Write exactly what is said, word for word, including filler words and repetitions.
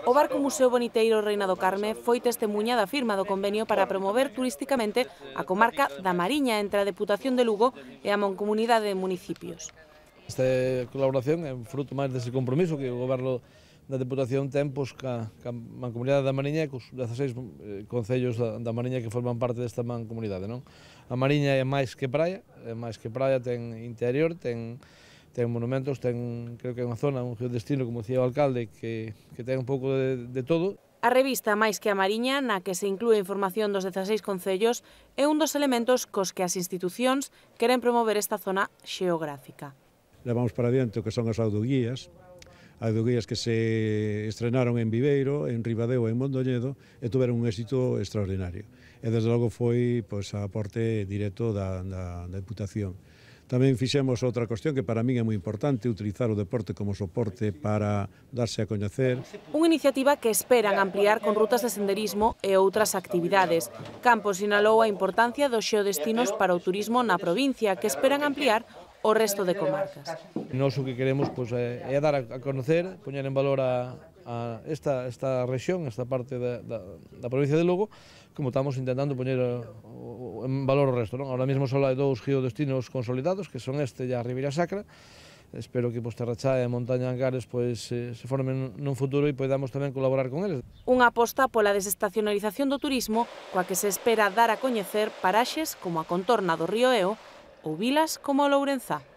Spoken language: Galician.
O Barco Museo Boniteiro Reina do Carme foi testemuña da firma do convenio para promover turísticamente a comarca da Mariña entre a Deputación de Lugo e a Mancomunidade de Municipios. Esta colaboración é fruto máis dese compromiso que o Goberno da Deputación ten pois, ca, ca Mancomunidade da Mariña e cos dezaseis concellos da, da Mariña que forman parte desta mancomunidade. Non? A Mariña é máis que praia, é máis que praia, ten interior, ten ten monumentos, ten, creo que é unha zona, un geodestino, como dicía o alcalde, que, que ten un pouco de, de todo. A revista Máis que a Mariña, na que se inclúe información dos dezaseis concellos, é un dos elementos cos que as institucións queren promover esta zona xeográfica. Levamos para diante o que son as audioguías, audioguías que se estrenaron en Viveiro, en Ribadeo e en Mondoñedo e tuveron un éxito extraordinario. E desde logo foi pois, a aporte directo da, da, da Deputación. Tamén fixemos outra cuestión que para min é moi importante, utilizar o deporte como soporte para darse a coñecer. Unha iniciativa que esperan ampliar con rutas de senderismo e outras actividades. Campos sinalou a importancia dos xeodestinos para o turismo na provincia, que esperan ampliar o resto de comarcas. Nós o que queremos pois, é, é dar a conocer, poñer en valor a, a esta, esta rexión, esta parte da, da, da provincia de Lugo, como estamos intentando poñer en valor o resto. Non? Ahora mesmo só hai dous geodestinos consolidados, que son este e a Ribeira Sacra. Espero que Posterrachá e a Montaña Ancares pois, se formen nun futuro e podamos tamén colaborar con eles. Unha aposta pola desestacionalización do turismo, coa que se espera dar a coñecer paraxes como a contorna do río Eo ou vilas como o Lourenzá.